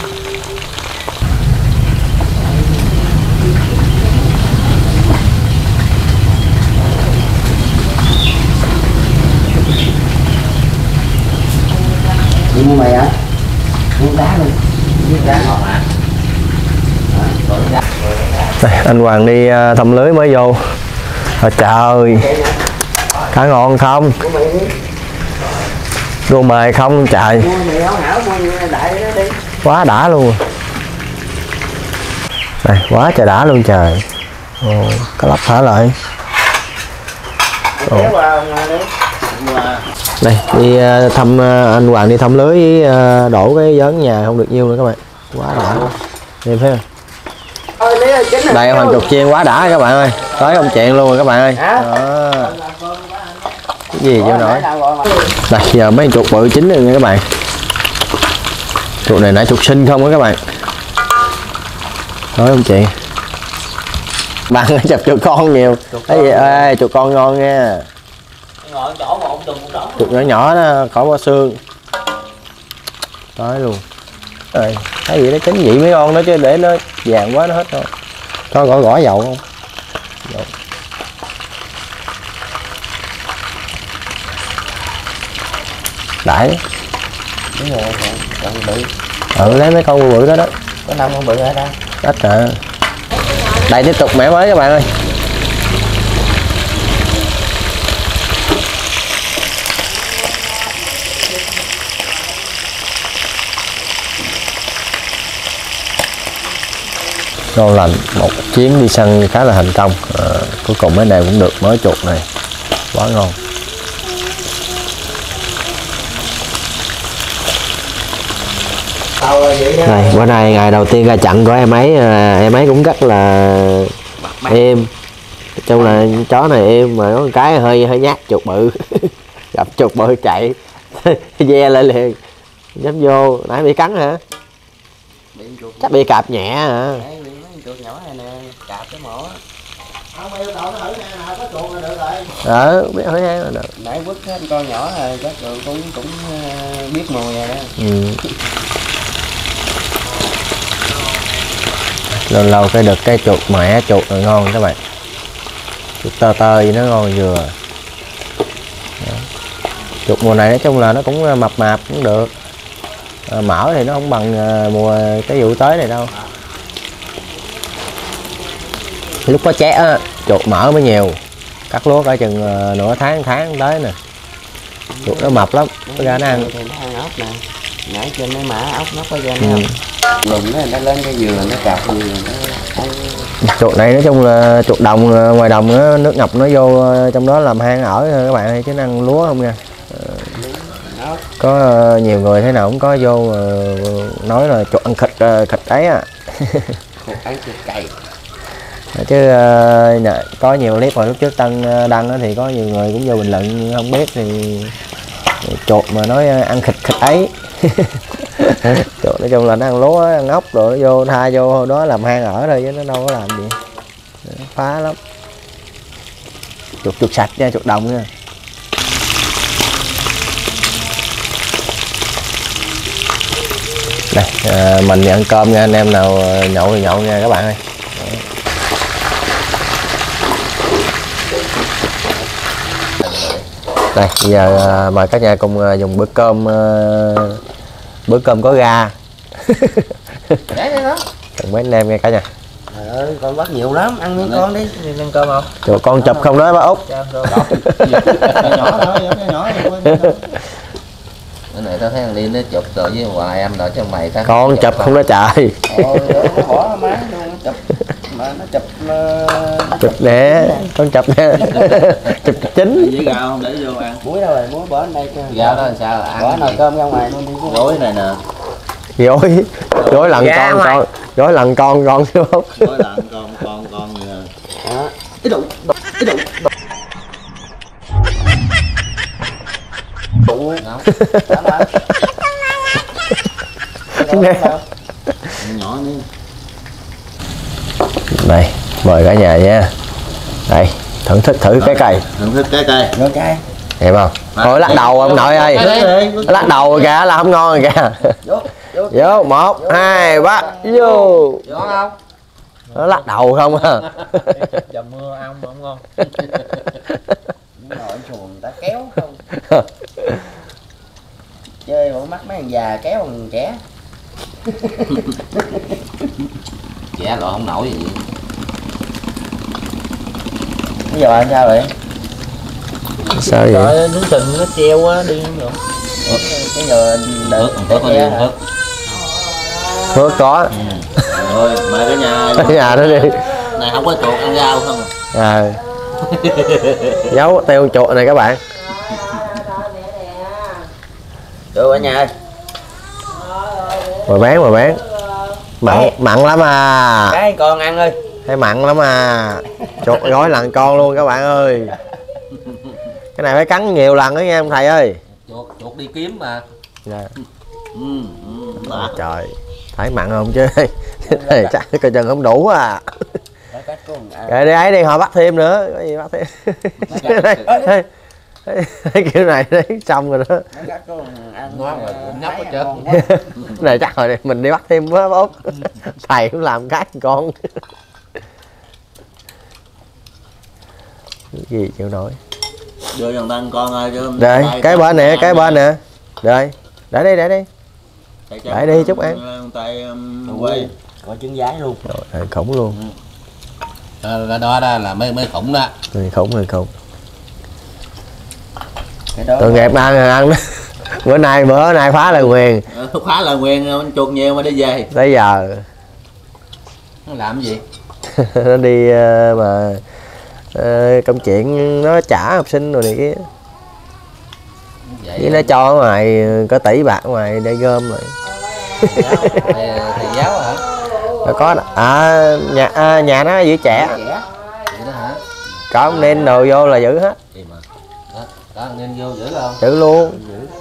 Nhưng mày á, muốn đá luôn, muốn đá ngọt à? Đây, anh Hoàng đi thăm lưới mới vô. Trời, cá ngon không? Đồ mề không trời. Quá đã luôn. Đây, quá trời đã luôn trời. Cá lóc thả lại. Đây, đi thăm anh Hoàng đi thăm lưới đổ cái vớn nhà không được nhiêu nữa các bạn. Quá đã. Em thấy không? Đây Hoàng chuột chiên quá đã các bạn ơi. Tới ông chẹn luôn rồi các bạn ơi. Đó. Cái gì cho nổi. Đây giờ mấy chuột bự chín rồi nha các bạn. Chuột này nãy chuột sinh không á các bạn. Tới ông chẹn. Bạn chụp chuột con nhiều. Thấy gì ê chuột con ngon nha. Chuột nhỏ nhỏ đó khỏi bỏ xương. Tới luôn. Rồi, thấy gì đó chín vị mới ngon đó chứ để nó vàng quá nó hết rồi. Có gõ dầu không? Dầu. Đại. Đúng rồi, con bự. Lấy mấy con bự đó đó. Có 5 con bự ở đây. Ít à. Đây tiếp tục mẻ mới các bạn ơi. Ngon lành, một chuyến đi săn khá là thành công. Cuối cùng mấy này cũng được mới chuột này quá ngon. Này bữa nay ngày đầu tiên ra trận của em ấy cũng rất là êm. Chung là chó này êm mà có một cái hơi nhát chuột bự. Gặp chuột bự chạy ve lại liền dám vô. Nãy bị cắn hả? Chắc bị cạp nhẹ hả? Chuột nhỏ này nè, cạp cái mỏ. Không yêu cầu nó thử nha, nào có chuột là được rồi. Biết hỏi hang là được. Nãy quất hết con nhỏ rồi, chắc rồi cũng biết mùi rồi đó. Lâu lâu cái được cái chuột mẹ chuột là ngon các bạn. Chuột tơ tơ gì nó ngon vừa. Đó. Chuột mùa này nói chung là nó cũng mập mạp cũng được. Mỡ thì nó không bằng mùa cái vụ tới này đâu. Lúc có ché á, chuột mỡ mới nhiều. Cắt lúa cả chừng nửa tháng tới nè. Chuột nó mập lắm, nó ra nó ăn. Thì nó ăn ốc nè. Nãy trên mấy mã ốc nó có ra không? Lùm nó lên cái giường nó cạp nhiều nó. Chuột này nói chung là chuột đồng ngoài đồng đó, nước ngập nó vô trong đó làm hang ở các bạn ơi chứ nó ăn lúa không nha. Có nhiều người thế nào cũng có vô nói là chuột ăn thịt ấy à. Ăn thịt cày. Chứ có nhiều clip hồi lúc trước Tân đăng thì có nhiều người cũng vô bình luận không biết thì chuột mà nói ăn thịt ấy. Chuột nói chung là nó ăn lúa ăn ốc rồi nó vô tha vô đó làm hang ở thôi chứ nó đâu có làm gì. Phá lắm. Chuột sạch nha, chuột đồng nha. Đây, mình ăn cơm nha, anh em nào nhậu thì nhậu nha các bạn ơi. Đây, bây giờ mời cả nhà cùng dùng bữa cơm có ga. Cùng mấy anh em nghe cả nhà. Trời ơi, con bắt nhiều lắm, ăn miếng con đi ăn cơm không? Trời, con chụp không đó bác Út. Nhỏ thôi, nhỏ Cái này tao thấy thằng Liên nó chụp rồi với hoài em đợi cho mày ta. Con chụp không đó trời. Nó bỏ má luôn, chụp mà nó chụp Chụp nè, con chụp nè. Chụp chính. với gạo không để vô ăn. muối đâu rồi, muối bỏ ở đây cho. Gạo đó làm sao ăn? Bỏ nồi cơm ra ngoài luôn đi. Gối này nè. Gối lần con gối lần con đúng không? Gối lần con gì nè. Đó. Ít đủ. Đủ. Nhỏ đi. Đây, mời cả nhà nha. Đây, thưởng thức thử cái cây. Thưởng thức cái cây. Vô chai. Hiểu không? Thôi lắc đầu ông nội ơi. Lắc đầu rồi kìa là không ngon rồi kìa. Vô 1, 2, 3 vô. Ngon không? Nó lắc đầu không à. Dầm mưa ăn mà không ngon. Nội xuồng ta kéo không. Chơi bộ mắt mấy thằng già kéo thằng trẻ. Trẻ loại không nổi gì. Bây giờ anh sao vậy? Sao vậy? Trời, nước sình nó treo quá đi không được. Cái giờ đợi hả? Phước có. Rồi, mời cả nhà. Ở nhà đó đi. Này không có chuột ăn rau không? Giấu tiêu chuột này các bạn. Được ở nhà ơi. Mời bán. Mặn lắm à. Cái con ăn ơi. Thấy mặn lắm à. Chuột gói lần con luôn các bạn ơi. Cái này phải cắn nhiều lần đó nha ông thầy ơi. Chuột đi kiếm mà. Dạ. Trời, thấy mặn không chứ. Này chắc coi chừng không đủ à. Rồi đi ấy đi họ bắt thêm nữa, có gì bắt thêm. Thấy kiểu này đấy xong rồi đó. Ngon rồi, nhóc hết trơn. Này chắc rồi mình đi bắt thêm quá bố. Thầy cũng làm cái con. Cái gì chịu nổi. Đưa dần tăng con ơi chứ. Đây, cái bên nè, cái bên nè. Rồi, để đi. Để đi chút ăn. Tay quay. Có trứng giái luôn. Rồi, khủng luôn. Đó là mấy khủng đó. Khủng. Tội nghiệp ăn đó. Bữa nay phá lời nguyền. Phá lời nguyền chuột nhiều mà đi về. Tới giờ. Nó làm cái gì? Nó đi mà công chuyện nó trả học sinh rồi này kia. Với nó cho ngoài có tỷ bạc ngoài để gom rồi. Thầy giáo hả? Nó có nhà nó giữ trẻ. Vậy đó hả? Có nên đồ vô là giữ hết. Đó nên vô giữ không? Giữ luôn.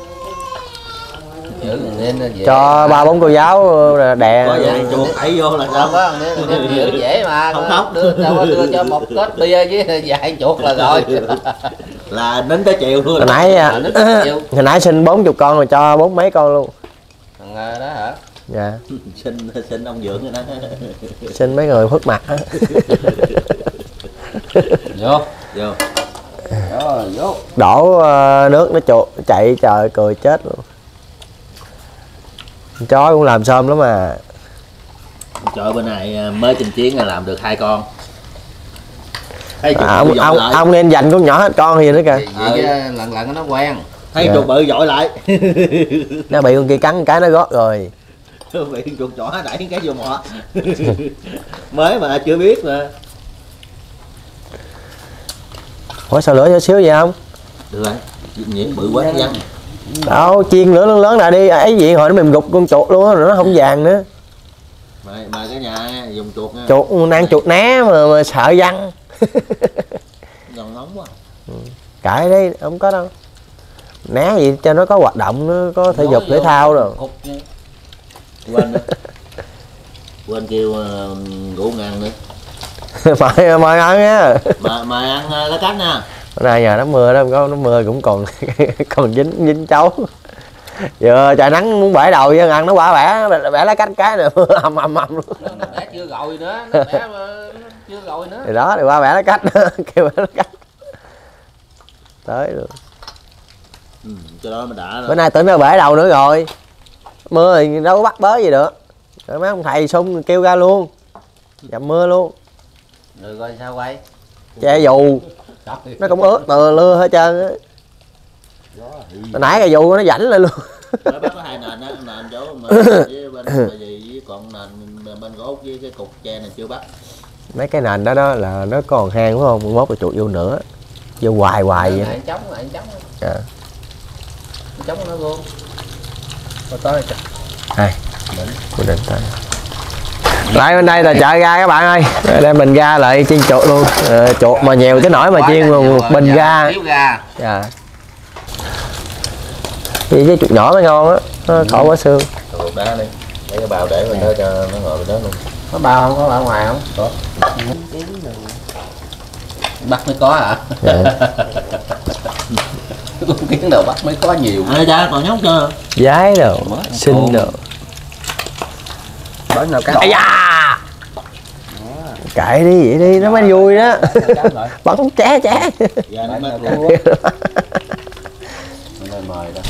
Giữ nên dễ. Cho 3-4 cô giáo đè. Có vài chuột đẩy vô là sao? Có nên giữ dễ mà. Không. Đưa cho một kết bia với vài chuột là rồi. Là đến tới chiều luôn. Hồi nãy sinh 40 con rồi cho 40 mấy con luôn. Thằng đó hả? Dạ. Xin ông dưỡng rồi đó. Xin mấy người phức mặt á. Vô. Đổ nước nó chuột chạy trời cười chết luôn. Chó cũng làm xôm lắm mà. Trời bên này mới trình chiến là làm được 2 con. Ông nên dành con nhỏ hết con gì nữa kìa. Lần nó quen. Thấy chuột bự dội lại. Nó bị con kia cắn cái nó gót rồi. Bị chuột chỏ đẩy cái vô mọ. Mới mà chưa biết mà. Ủa sao lửa cho xíu vậy không? Được rồi, nhiễm bự quá văng. Đâu, chiên lửa lớn lại đi, ấy gì hồi nó mềm gục con chuột luôn á, rồi nó không vàng nữa. Mời cái nhà dùng chuột nha. Chuột, ăn chuột né mà sợ văng. Còn nóng quá. Cãi đấy, không có đâu. Né gì cho nó có hoạt động, nó có thể dục thể thao rồi. Quên kêu rủ ăn nữa. mời ăn nha. Mời ăn lá cách nha. Bữa nay nhà nó mưa đó, không có nó mưa cũng còn còn dính cháu. Giờ trời nắng muốn bể đầu với ăn nó quả bẻ lá cách cái nữa ầm ầm ầm luôn. Nó bẻ chưa rồi nữa, nó bẻ chưa rồi nữa. Thì đó thì qua bẻ lá cách kêu bẻ lá cách tới luôn. Cho đó mà đã. Bữa nay tưởng nó bể đầu nữa rồi, mưa thì đâu có bắt bớ gì được. Rồi mấy ông thầy xung kêu ra luôn, dầm mưa luôn. Rồi coi sao quay. Che dù nó cũng ướt tờ lưa hết trơn á. Hồi nãy cái dù nó rảnh lên luôn. Nó bắt có hai nền á, nền chỗ mà với bên gì với còn nền bên gỗ với cái cục tre này chưa bắt. Mấy cái nền đó đó là nó còn hang đúng không? Mốt là chuột vô nữa, vô hoài vậy. Anh chống. À. Chống nó luôn. Có tới Đây, quyết định tới. Lại bên đây là chợ ga các bạn ơi. Đây mình ra lại chiên chuột luôn. Chuột mà nhiều tới nỗi mà chiên một bình ga. Dạ. Vì cái chuột nhỏ mới ngon á, nó khỏi quá xương. Chuột đá đi. Lấy cái bào để mình đó cho nó ngồi bên đó luôn. Có bao không? Có ở ngoài không? Có. Bắt mới có hả? Dạ. Con kiến nào bắt mới có nhiều. Cha còn nhóc chưa? Giái đồ, xinh đồ. Bớt nào cá. Ây da. Kệ đi vậy đi, nó mới vui đó. Bắn ché. Dạ nó mất luôn. Mời đó.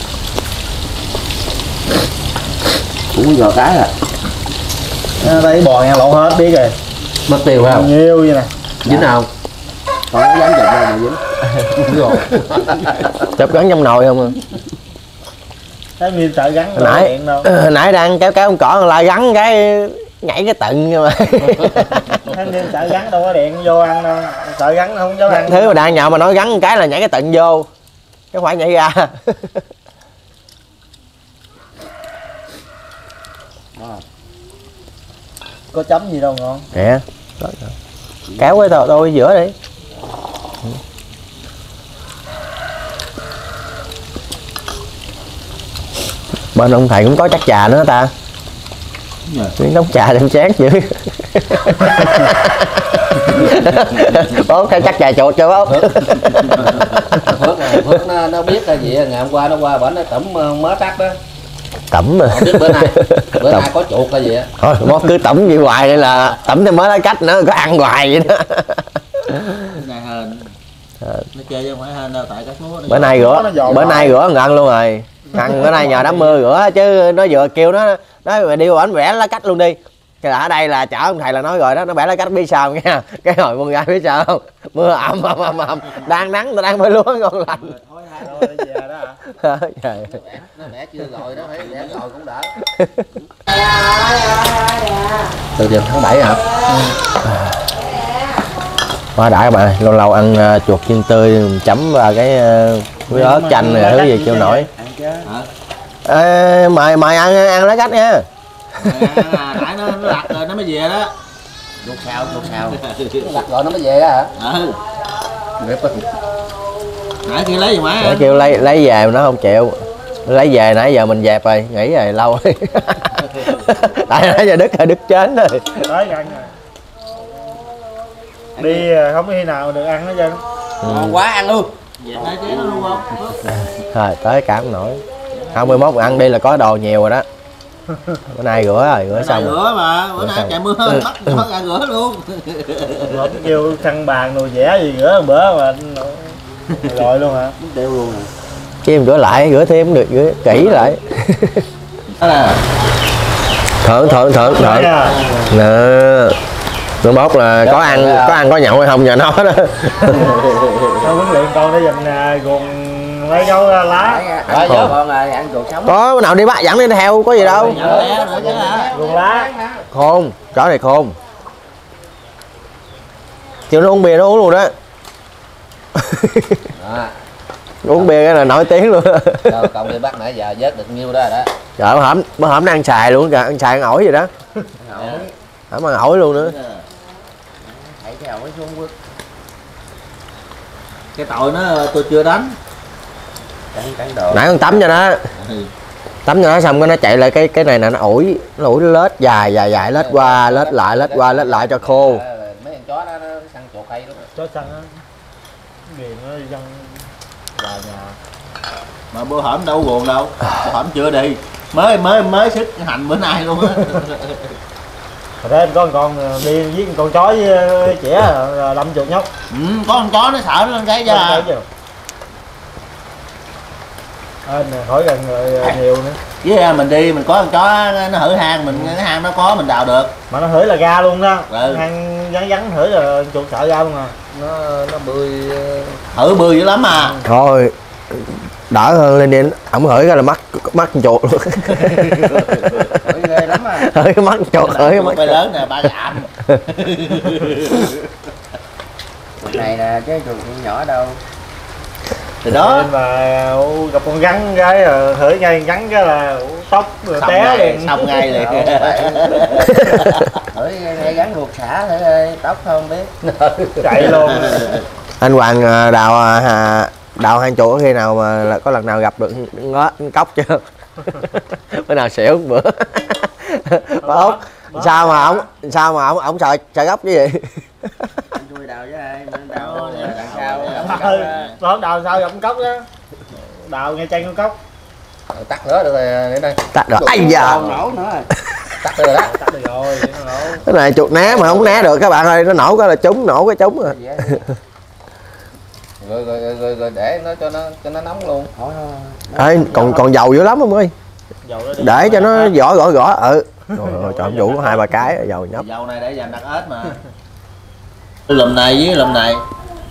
Cũng giò cái à. Đây bò nghe lộn hết biết rồi. Mất tiêu phải không? Nhiều vậy nè. Dính nào? Còn nó dám chụp đâu mà dính. Rồi. Chụp gắn trong nồi không à? Thấy nguyên sợ gắn nãy đang kéo ông cỏ lại gắn cái nhảy cái tận mà. Thấy nguyên sợ gắn đâu có điện vô ăn đâu. Sợ gắn không cho ăn. Thứ mà đang nhậu mà nói gắn cái là nhảy cái tận vô, chứ không phải nhảy ra. Có chấm gì đâu ngon. Nè, kéo cái đôi giữa đi. Bên ông thầy cũng có chắc trà nữa ta. Miếng nóng trà đem chén dữ. Bố cái chắc trà chuột cho bố. Phước nó biết là gì, ngày hôm qua nó qua bển nó tẩm mớ tắt đó. Tẩm mà. Biết bữa nay có chuột hay gì á. Thôi bố cứ tẩm gì hoài đây là tẩm thêm mới lá cách nữa, có ăn hoài vậy đó. Này hên. Nó chơi chứ không phải hên đâu, tại các lúa. Bữa nay rửa ngon luôn rồi. Ăn bữa nay nhờ đám mưa rửa chứ nó vừa kêu nó đi ảnh vẽ lá cách luôn đi. Cái ở đây là chở ông thầy là nói rồi đó, nó bẻ lá cách biết sao nha. Cái hồi con gái biết sao không? Mưa ầm, đang nắng tôi đang phơi lúa ngon lành. Trời. Nó bẻ chưa rồi đó, phải bẻ rồi cũng đỡ. Từ giờ tháng 7 hả? Quá đã các bạn ơi, lâu lâu ăn chuột chiên tươi chấm vào cái với ớt chanh này thứ gì kêu nổi. Mời ăn lá cách nha. Nãy nó lặt rồi nó mới về đó. Luộc xào. Lặt rồi nó mới về đó hả? Ừ. Đẹp quá. Nãy kia lấy gì má? Nó kêu lấy về mà nó không chịu. Lấy về nãy giờ mình dẹp rồi, nghỉ rồi lâu rồi. Tại nãy giờ đứt chén rồi. Tới ăn rồi. Đi không có khi nào được ăn hết trơn. Ngon quá ăn luôn. Vậy tới chế nó luôn không? Thôi tới cả không nổi. 21 ăn đi là có đồ nhiều rồi đó. Bữa nay rửa xong rồi. Rửa mà, bữa nay trời mưa bắt nó ra rửa luôn. Không kêu khăn bàn đồ vẽ gì rửa một bữa mà rồi luôn hả? Đeo luôn. Chứ em rửa lại, rửa thêm được, rửa kỹ lại. Thượng. Nè. Nó bóc là có ăn có nhậu hay không nhờ nó đó. Nó huấn luyện con để dành guồng mấy gấu lá. Rồi giờ con ơi, ăn ruột sống. Có nào đi bắt dẫn đi theo có gì đâu. Guồng lá. Khôn, chó này khôn. Chiều nó uống bia nó uống luôn đó. Uống bia cái là nổi tiếng luôn. Rồi con đi bắt nãy giờ vớt được nhiêu đó rồi đó. Trời bữa hổm nó ăn xài luôn kìa, ăn xài ăn ổi gì đó. Hổm ăn ổi luôn nữa. Thầy cái ổi xuống quất. Cái tội nó tôi chưa đánh. Nãy con tắm cho nó. Tắm cho nó xong cái nó chạy lại cái này nè, nó ủi nó lết dài lết qua lết lại cho khô. Mấy con chó đó nó săn chuột hay lắm. Chó săn á. Ghiền nó dân vào nhà. Mà bữa hổm đâu buồn đâu, bữa hổm chưa đi, mới sức hành bữa nay luôn á. Thế em có con đi với con chó với trẻ đâm chuột nhóc. Có con chó nó sợ nó lên cái ra. Anh hỏi gần rồi nhiều nữa. Với mình đi mình có con chó nó hở hang mình, cái hang nó có mình đào được. Mà nó hửi là ra luôn đó. Ừ. Hang vắng hửi là chuột sợ ra luôn à. Nó bươi. Hở bươi dữ lắm à. Thôi đỡ hơn lên đi, ổng hửi ra là mắt chuột luôn. Hửi ghê lắm à. Hửi mắt chuột, hửi mắt chuột lớn nè, 3 dặm. Này nè chứ chuột nhỏ đâu. Thì đó mà gặp con rắn cái hửi ngay rắn cái là tóc rồi té liền. Xong ngay liền. Hửi ngay gắn ruột xả thôi, tóc không biết. Chạy luôn. Anh Hoàng đào hang chuột khi nào mà có lần nào gặp được cóc chưa? Bữa nào xỉu một bữa. Ốc sao mà ổng sợ gốc chứ gì? Tôi đào với ai mà đào đằng sau. Nó đào sao gặp con cóc đó. Đào ngay chân con cóc. Tắt nữa được rồi đến đây. Tắt rồi. Ai da. Nổ nữa rồi. Tắt được rồi đó. Tắt được rồi, nó nổ. Cái này chuột né mà không né được các bạn ơi, nó nổ cái là trúng, nổ cái trúng rồi. Rồi để nó cho nó nóng luôn. Ê, còn dầu dữ lắm không ơi. Để cho nó gõ. Rồi chọn vũ có 2-3 cái dầu nhấp. Dầu này để dành đặt ếch mà. Lùm này với lùm này.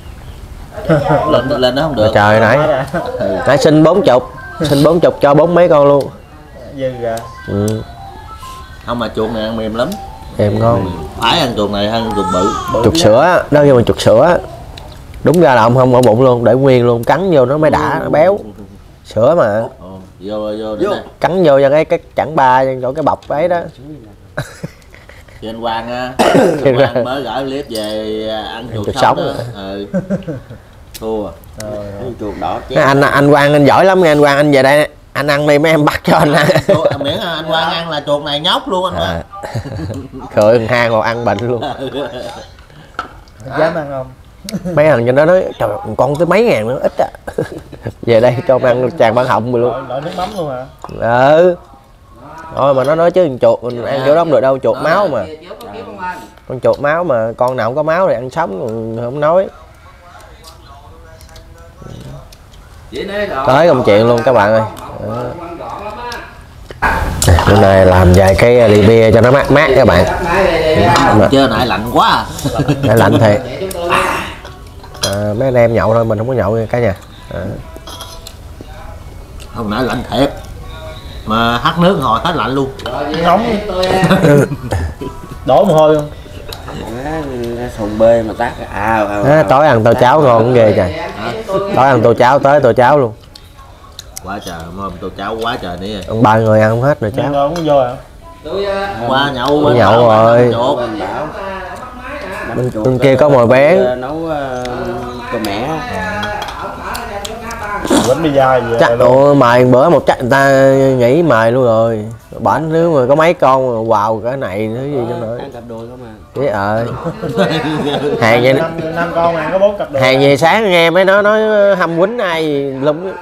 Lên nó không được. Trời nãy xin 40, cho 40 mấy con luôn. Dư ra. Không mà chuột này ăn mềm lắm. Mềm ngon. Phải ăn chuột này hơn chuột bự. Chuột sữa đó, nhưng mà chuột sữa đúng ra là ông không mở bụng luôn, để nguyên luôn, cắn vô nó mới đã, nó béo. Sữa mà. Vô Cắn vô cho cái chẵn ba chỗ cái bọc ấy đó. Thì anh Quang á, anh Quang mới gửi clip về ăn chuột sống đó. Thua. Chuột đỏ Anh Quang anh giỏi lắm nha, anh Quang anh về đây anh ăn đi mấy em bắt cho anh ăn. Miễn anh Quang ăn là chuột này nhóc luôn anh Quang. Khởi hang rồi ăn bệnh luôn. Dám ăn không? Mấy thằng cho nó nói trời con tới mấy ngàn nữa ít á. Về đây cho ăn tràn ban họng rồi luôn. Đợi nước mắm luôn hả? Thôi mà nó nói chứ chuột mình ăn kiểu đó không được đâu, chuột máu mà. Con chuột máu mà, con nào không có máu thì ăn sống không nói. Tới công chuyện luôn các bạn ơi. Bữa nay làm vài cái ly bia cho nó mát mát các bạn. Chơi nãy lạnh quá. Nãy lạnh thiệt. Mấy anh em nhậu thôi, mình không có nhậu cả nhà. Không nãy lạnh thiệt. Mà hắt nước hồi hết lạnh luôn. Nóng. Đổ mồ hôi luôn. Thùng bê mà tắt Tối ăn tô cháo ngon ghê trời. Tối ăn tô cháo, tới tô cháo luôn. Quá trời, mâm tô cháo quá trời nè. Ông 3 người ăn không hết rồi cháo. Không có vô hả? Qua nhậu rồi. Bên kia có mồi bén. Nấu cơm mẻ. Bánh pizza gì Chắc mời bữa một chắc người ta nghỉ mời luôn rồi. Bển nếu mà có mấy con mà wow cái này thứ gì trong nữa. Ăn cặp đùi không à. Chứ hàng vậy 5 con ăn có 4 cặp đùi. hàng về sáng nghe mấy nó nói hâm quýnh ai gì lum.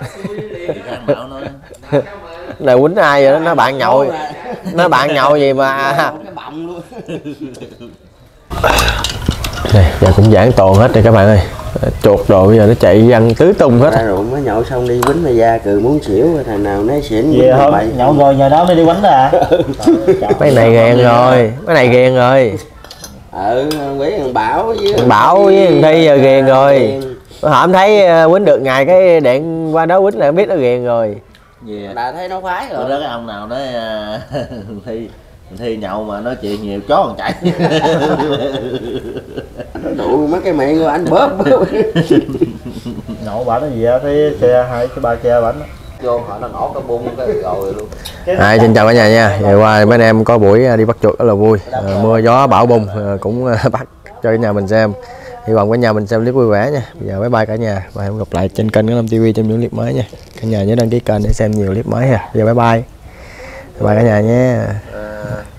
Này quýnh ai vậy đó, nó bạn nhậu. Nó bạn nhậu gì mà. Giờ cũng giãn toàn hết rồi các bạn ơi. Chuột đồ bây giờ nó chạy ăn tứ tung hết. Rượu mới nhậu xong đi quýnh mày ra cười muốn xỉu, thằng nào nói xỉn gì không nhậu rồi nhờ đó mới đi quánh à. Mấy này ghen rồi, mấy này ghen rồi. Quý thằng Bảo với Thằng Bảo với thằng Thi giờ ghen rồi. Hôm thấy quýnh được ngày cái điện qua đó quýnh là biết nó ghen rồi. Đã thấy nó khoái rồi. Đó cái ông nào nói Thi nhậu mà nói chuyện nhiều chó còn chạy. Đủ mấy cái miệng của anh bóp. Nhậu bả nó gì á, thấy xe 2 cái 3 xe bánh. Vô họ nó nổ cái bung cái rồi luôn. Xin chào cả nhà nha. Ngày qua mấy anh em có buổi đi bắt chuột rất là vui. Mưa gió bão bùng cũng bắt cho cả nhà mình xem. Hy vọng cả nhà mình xem clip vui vẻ nha. Bây giờ bye bye cả nhà và hẹn gặp lại trên kênh Cát Lâm TV trong những clip mới nha. Cả nhà nhớ đăng ký kênh để xem nhiều clip mới ha. Bây giờ bye bye. Bye bye cả nhà nhé.